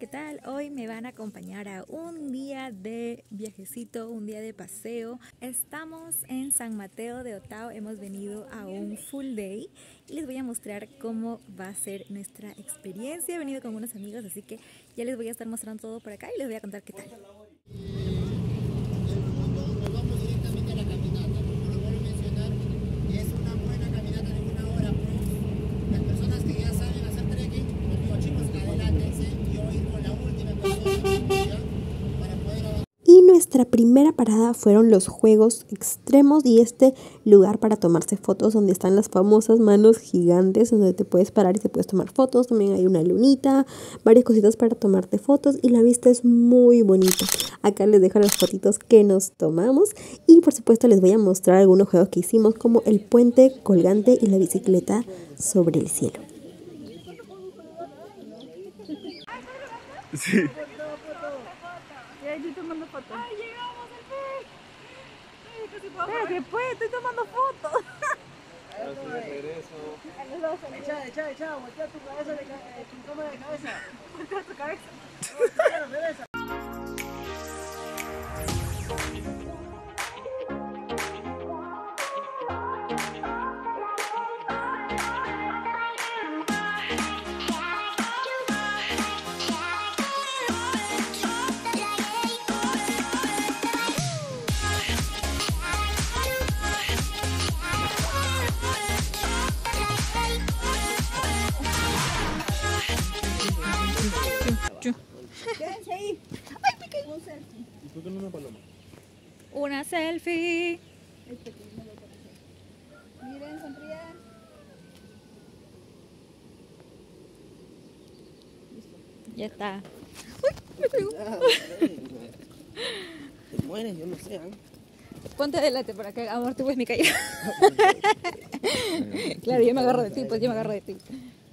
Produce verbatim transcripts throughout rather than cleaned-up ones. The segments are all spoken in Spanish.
¿qué tal? Hoy me van a acompañar a un día de viajecito, un día de paseo. Estamos en San Mateo de Otao, hemos venido a un full day y les voy a mostrar cómo va a ser nuestra experiencia. He venido con unos amigos, así que ya les voy a estar mostrando todo por acá y les voy a contar qué tal. Y nuestra primera parada fueron los juegos extremos y este lugar para tomarse fotos donde están las famosas manos gigantes donde te puedes parar y te puedes tomar fotos. También hay una lunita, varias cositas para tomarte fotos y la vista es muy bonita. Acá les dejo las fotitos que nos tomamos y por supuesto les voy a mostrar algunos juegos que hicimos como el puente colgante y la bicicleta sobre el cielo. Sí. Ya estoy tomando fotos. ¡Ay, llegamos al fin! Espérate, pues, estoy tomando fotos. Echa, echa, echa, voltea tu cabeza, de, eh, tu cámara de cabeza. Voltea tu cabeza. Voltea, regresa. Quédense ahí. Ay, me caí. Un selfie. ¿Y por qué no una paloma? Una selfie. Este que no lo conoce. Miren, sonrían. Listo. Ya está. Te mueres, yo no sé, ¿eh? Ponte adelante para que amortigues mi caída. Claro, yo me agarro de ti, pues yo me agarro de ti.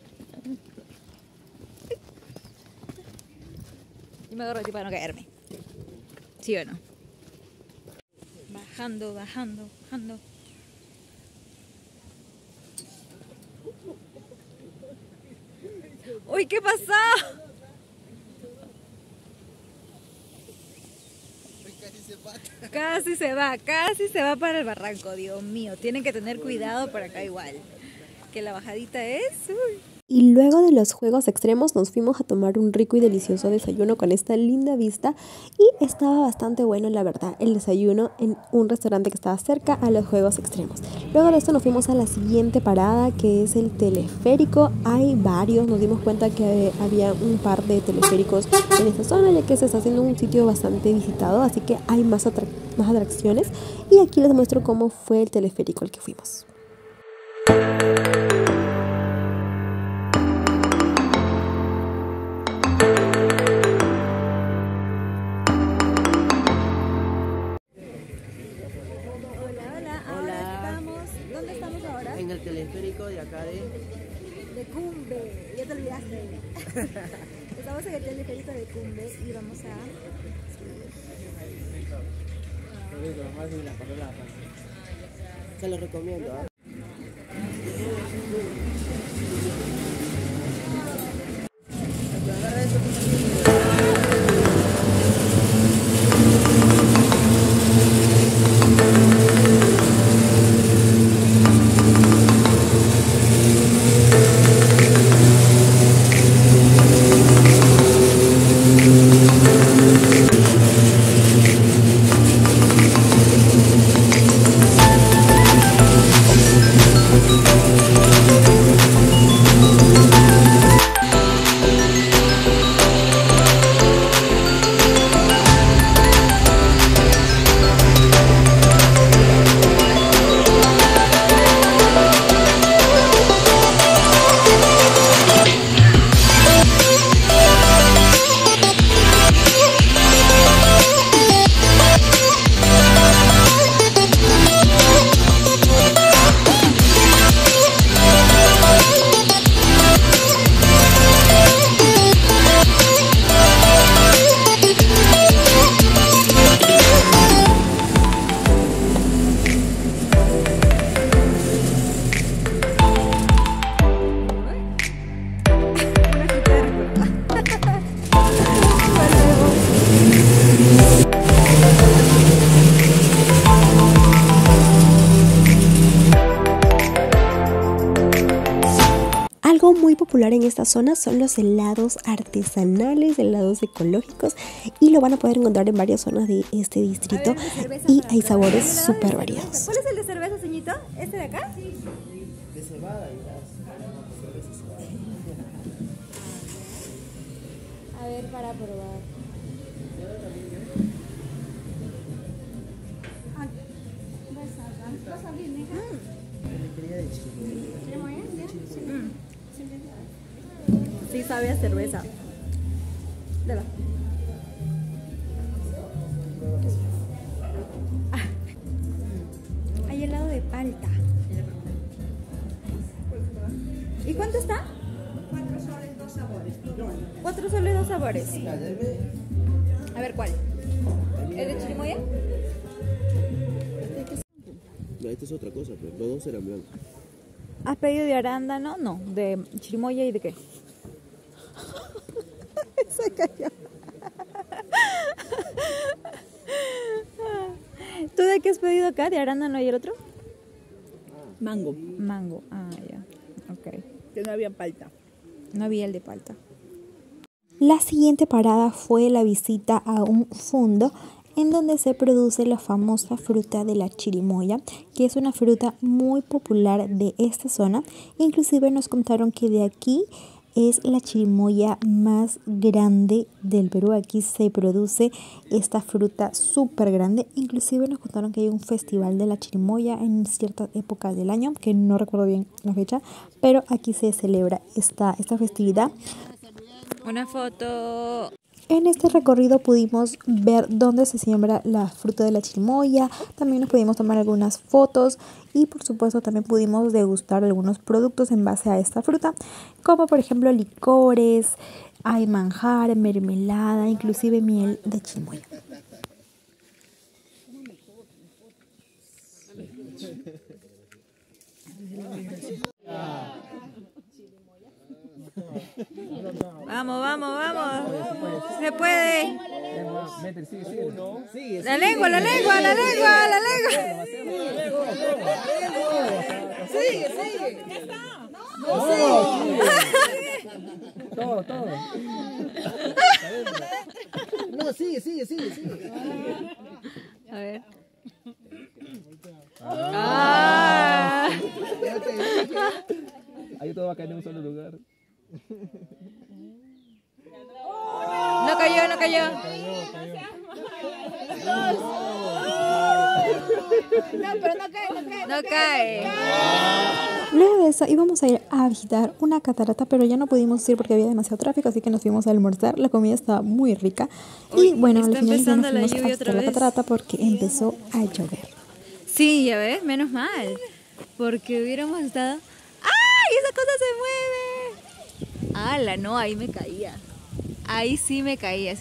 Yo me agarro de ti para no caerme. ¿Sí o no? Bajando, bajando, bajando. ¡Uy, qué pasó! Casi se va, casi se va para el barranco, Dios mío. Tienen que tener cuidado por acá igual. Que la bajadita es... Uy. Y luego de los juegos extremos nos fuimos a tomar un rico y delicioso desayuno con esta linda vista y estaba bastante bueno, la verdad, el desayuno en un restaurante que estaba cerca a los juegos extremos. Luego de esto nos fuimos a la siguiente parada, que es el teleférico. Hay varios, nos dimos cuenta que había un par de teleféricos en esta zona ya que se está haciendo un sitio bastante visitado, así que hay más, atrac más atracciones y aquí les muestro cómo fue el teleférico al que fuimos. En el teleférico de acá de... De Cumbe. Ya te olvidaste. Estamos en el teleférico de Cumbe y vamos a... Se lo recomiendo, ¿eh? popular en esta zona son los helados artesanales, helados ecológicos, y lo van a poder encontrar en varias zonas de este distrito y hay sabores súper variados. ¿Cuál es el de cerveza, señito? ¿Este de acá? De cebada y las cervezas cebadas. A ver, para probar. Sí sabe a cerveza. Dale. Ah. Hay helado de palta. ¿Y cuánto está? Cuatro soles, dos sabores. Cuatro soles, dos sabores. A ver, ¿cuál? ¿El de chirimoya? No, esta es otra cosa, pero los dos eran blancos. ¿Has pedido de arándano? No, de chirimoya y de qué. Se cayó. ¿Tú de qué has pedido acá? ¿De arándano y el otro? Mango, Mango. Ah, ya. Ok. que no había palta. No había el de palta. La siguiente parada fue la visita a un fundo en donde se produce la famosa fruta de la chirimoya, que es una fruta muy popular de esta zona. Inclusive nos contaron que de aquí es la chirimoya más grande del Perú. Aquí se produce esta fruta súper grande. Inclusive nos contaron que hay un festival de la chirimoya en ciertas épocas del año, que no recuerdo bien la fecha, pero aquí se celebra esta, esta festividad. Una foto. En este recorrido pudimos ver dónde se siembra la fruta de la chirimoya, también nos pudimos tomar algunas fotos y por supuesto también pudimos degustar algunos productos en base a esta fruta, como por ejemplo licores, hay manjar, mermelada, inclusive miel de chirimoya. Vamos, vamos, vamos. Se puede. Mete, sigue, sigue. Sigue, La lengua, la lengua, la lengua, la lengua. sigue, sigue. Todo, todo. No, sigue, sigue, sigue, sigue. A ver. Ah. Ahí todo va a caer en un solo lugar. No cayó, no cayó. No, pero no cae, no cae. No cae. Luego de eso íbamos a ir a visitar una catarata, pero ya no pudimos ir porque había demasiado tráfico, así que nos fuimos a almorzar. La comida estaba muy rica. Uy, y bueno, al está final ya empezando nos la fuimos a lluvia visitar otra la vez. catarata porque empezó a llover. Sí, ya ves, menos mal. Porque hubiéramos estado. ¡Ay! Esa cosa se mueve. ¡Hala! No, ahí me caía. Ahí sí me caía.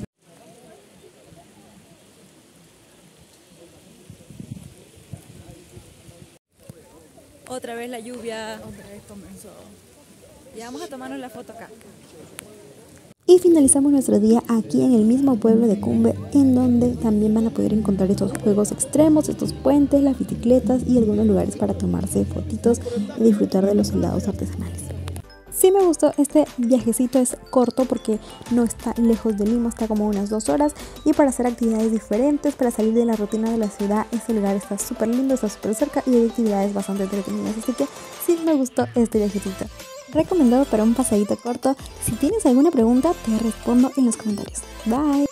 Otra vez la lluvia. Otra vez comenzó. Ya vamos a tomarnos la foto acá. Y finalizamos nuestro día aquí en el mismo pueblo de Cumbe, en donde también van a poder encontrar estos juegos extremos, estos puentes, las bicicletas y algunos lugares para tomarse fotitos y disfrutar de los helados artesanales. Sí me gustó este viajecito, es corto porque no está lejos de Lima, está como unas dos horas y para hacer actividades diferentes, para salir de la rutina de la ciudad, este lugar está súper lindo, está súper cerca y hay actividades bastante entretenidas, así que sí me gustó este viajecito. Recomendado para un paseíto corto. Si tienes alguna pregunta te respondo en los comentarios. Bye.